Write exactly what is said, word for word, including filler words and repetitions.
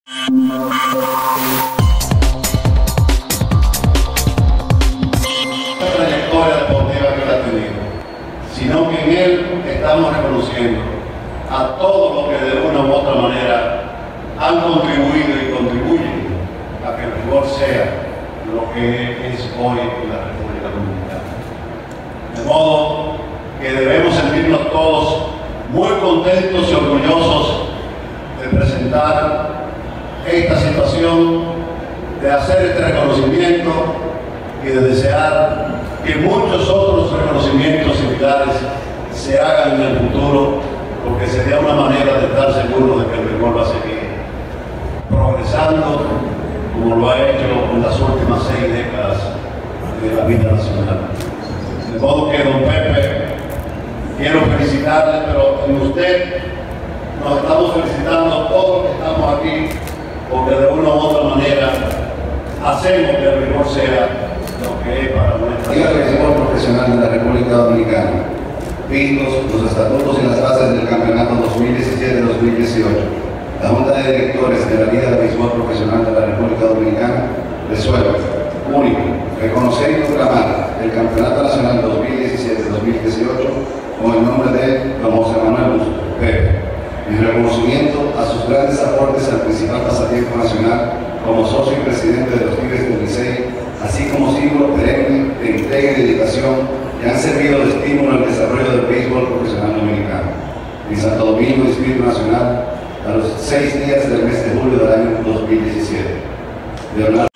La trayectoria deportiva que él ha tenido, sino que en él estamos reconociendo a todos los que de una u otra manera han contribuido y contribuyen a que el fútbol sea lo que es hoy en la República Dominicana. De modo que debemos sentirnos todos muy contentos y orgullosos de presentar esta situación, de hacer este reconocimiento y de desear que muchos otros reconocimientos similares se hagan en el futuro, porque sería una manera de estar seguro de que el fútbol va a seguir progresando como lo ha hecho en las últimas seis décadas de la vida nacional. De modo que, don Pepe, quiero felicitarle, pero en usted nos estamos felicitando todos los que estamos aquí, porque de una u otra manera hacemos que el fútbol sea lo que es para nuestra Liga de Béisbol Profesional de la República Dominicana, vistos los estatutos y las bases del campeonato dos mil diecisiete dos mil dieciocho, la Junta de Directores de la Liga de Béisbol Profesional de la República Dominicana resuelve, único, reconocer y proclamar el Campeonato Nacional dos mil diecisiete dos mil dieciocho con el nombre de don José Manuel Busto, Pepe, en reconocimiento a sus grandes aportes al principal pasatiempo nacional como socio y presidente de los Tigres del Licey, así como símbolo perenne de entrega y dedicación que han servido de estímulo al desarrollo del béisbol profesional dominicano. En Santo Domingo, Distrito Nacional, a los seis días del mes de julio del año dos mil diecisiete. Leonardo